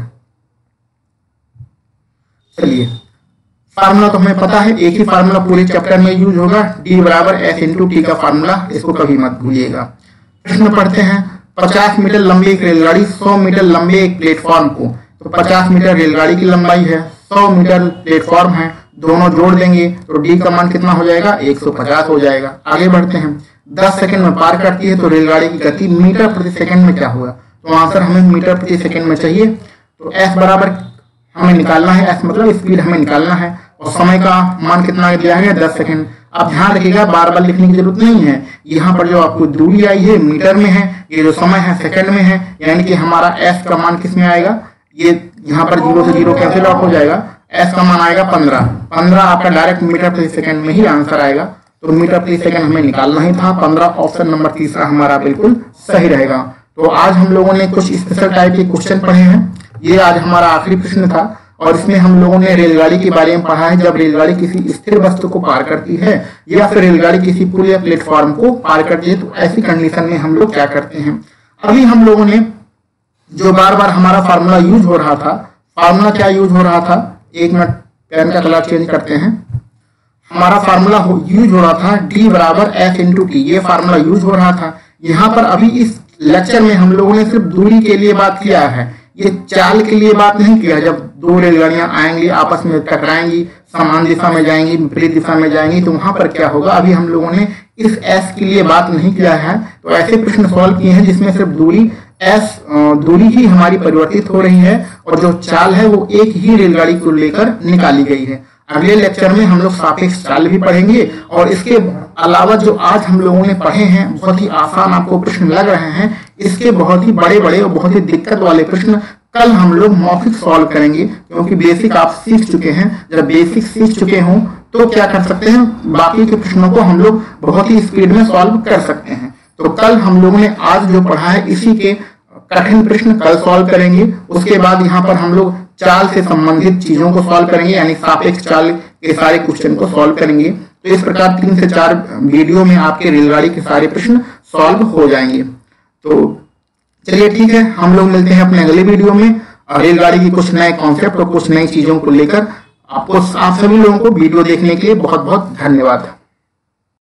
चलिए, फार्मूला तो हमें पता है, एक ही फार्मूला पूरे चैप्टर में यूज होगा, डी बराबर एस इंटू टी का फार्मूला, इसको कभी मत भूलिएगा। प्रश्न पढ़ते हैं। पचास मीटर लंबी एक रेलगाड़ी सौ मीटर लंबे एक प्लेटफॉर्म को, तो पचास मीटर रेलगाड़ी की लंबाई है, सौ मीटर प्लेटफॉर्म है, दोनों जोड़ देंगे तो डी का मान कितना हो जाएगा, एक सौ पचास हो जाएगा। आगे बढ़ते हैं। दस सेकंड में पार करती है तो रेलगाड़ी की गति मीटर प्रति सेकंड में क्या होगा, तो आंसर हमें मीटर प्रति सेकंड में चाहिए। तो एस बराबर हमें निकालना है, एस मतलब स्पीड हमें निकालना है, और समय का मान कितना दिया है, दस सेकंड। अब ध्यान रखिएगा, बार बार लिखने की जरूरत नहीं है। यहाँ पर जो आपको दूरी आई है मीटर में है, ये जो समय है सेकंड में है, यानी कि हमारा एस का मान किस में आएगा, ये यहाँ पर जीरो से जीरो कैंसिल आउट हो जाएगा, एस का मान आएगा पंद्रह। पंद्रह आपका डायरेक्ट मीटर प्रति सेकंड में ही आंसर आएगा। तो मीटर प्रति सेकंड हमें निकालना ही था, पंद्रह ऑप्शन नंबर तीसरा हमारा बिल्कुल सही रहेगा। तो आज हम लोगों ने कुछ स्पेशल टाइप के क्वेश्चन पढ़े हैं। ये आज हमारा आखिरी प्रश्न था और इसमें हम लोगों ने रेलगाड़ी के बारे में पढ़ा है। जब रेलगाड़ी किसी स्थिर वस्तु को पार करती है या फिर रेलगाड़ी किसी पुल या प्लेटफॉर्म को पार करती है, तो ऐसी कंडीशन में हम लोग क्या करते हैं। अभी हम लोगों ने जो बार बार हमारा फार्मूला यूज हो रहा था, फार्मूला क्या यूज हो रहा था, एक मिनट पेन का कलर चेंज करते हैं। हमारा फार्मूला यूज हो रहा था डी बराबर एफ इंटू टी, ये फार्मूला यूज हो रहा था। यहाँ पर अभी इस लेक्चर में हम लोगों ने सिर्फ दूरी के लिए बात किया है, ये चाल के लिए बात नहीं किया। जब दो रेलगाड़ियां आएंगी, आपस में टकराएंगी, समान दिशा में जाएंगी, विपरीत दिशा में जाएंगी, तो वहां पर क्या होगा, अभी हम लोगों ने इस एस के लिए बात नहीं किया है। तो ऐसे प्रश्न सॉल्व किए हैं जिसमें सिर्फ दूरी एस दूरी ही हमारी परिवर्तित हो रही है और जो चाल है वो एक ही रेलगाड़ी को लेकर निकाली गई है। अगले लेक्चर में हम लोग सापेक्ष चाल भी पढ़ेंगे और इसके अलावा जो आज हम लोगों ने पढ़े हैं बहुत ही आसान आपको प्रश्न लग रहे हैं, इसके बहुत ही बड़े बड़े और बहुत ही दिक्कत वाले प्रश्न कल हम लोग मौखिक सॉल्व करेंगे, क्योंकि बेसिक आप सीख चुके हैं। जब बेसिक सीख चुके हों तो क्या कर सकते हैं, बाकी के प्रश्नों को हम लोग बहुत ही स्पीड में सॉल्व कर सकते हैं। तो कल हम लोगों ने आज जो पढ़ा है इसी के कठिन प्रश्न कल सॉल्व करेंगे। उसके बाद यहाँ पर हम लोग चाल से संबंधित चीजों को सॉल्व करेंगे, यानी सापेक्ष चाल के सारे क्वेश्चन को सॉल्व करेंगे। तो इस प्रकार तीन से चार वीडियो में आपके रेलगाड़ी के सारे प्रश्न सॉल्व हो जाएंगे। तो चलिए ठीक है, हम लोग मिलते हैं अपने अगले वीडियो में रेलगाड़ी की कुछ नए कॉन्सेप्ट और कुछ नई चीजों को लेकर। आपको आप सभी लोगों को वीडियो देखने के लिए बहुत बहुत धन्यवाद।